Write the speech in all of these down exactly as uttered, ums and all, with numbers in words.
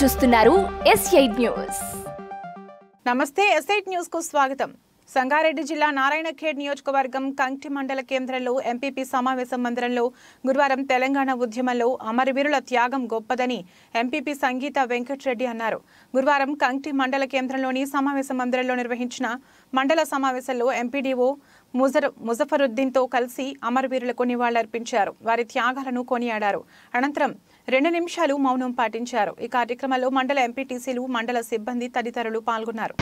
చూస్తున్నారు S eight news. నమస్తే, S eight news కు స్వాగతం. సంగారెడ్డి జిల్లా నారాయణఖేడ్ నియోజకవర్గం కంక్టి మండల కేంద్రంలో ఎంపీపీ సమావేశం మందిరంలో గురువారం తెలంగాణ ఉద్యమంలో అమరవీరుల త్యాగం గొప్పదని ఎంపీపీ సంగీత వెంకటరెడ్డి అన్నారు. గురువారం కంక్టి మండల కేంద్రంలోని సమావేశ మందిరంలో నిర్వహించిన మండల సమావేశంలో ఎంపీడీఓ ముజర్ ముజఫరుద్దీన్తో కలిసి అమరవీరులకు నివాళులర్పించారు. వారి త్యాగాలను కొనియాడారు. అనంతరం రెండు నిమిషాలు మౌనం పాటించారు. ఈ కార్యక్రమంలో మండల ఎంపీటీసీలు, మండల సిబ్బంది తదితరులు పాల్గొన్నారు.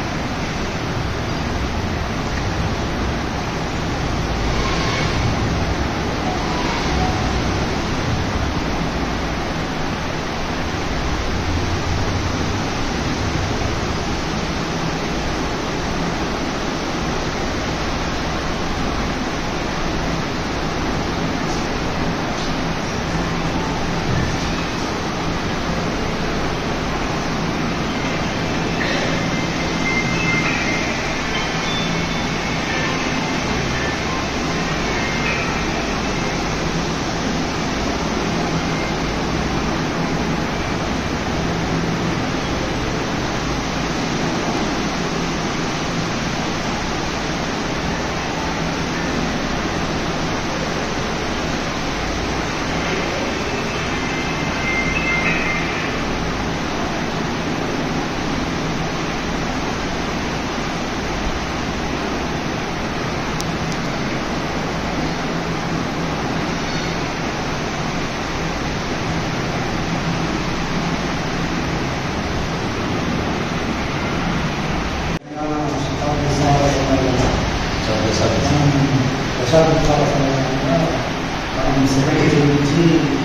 దశాబ్దాల సమయంలో మనం సెకండరీ నుంచి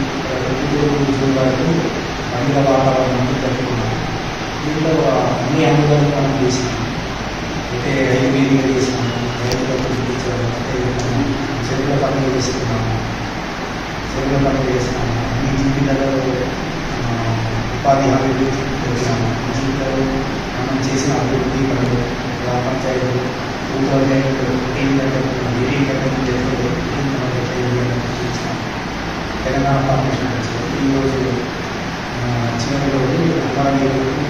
వరకు మహిళ వాతావరణం జరుపుకున్నాం. దీంట్లో అన్ని అనుభవాలు మనం చేసినాం. అయితే రైల్వే చేసినాము, రైతుల చూపించాము, చెరువుల పనులు చేసుకున్నాము, చెరువుల పనులు చేసినాము. అన్ని జీవితాలలో ఉపాధి హామీ చేసినాము. జీవితంలో మనం చేసిన అభివృద్ధి పనులు, గ్రామ పంచాయతీలు, తెలంగాణ ఫౌండేషన్ ఈరోజు చివరిలో అమరవీరులకు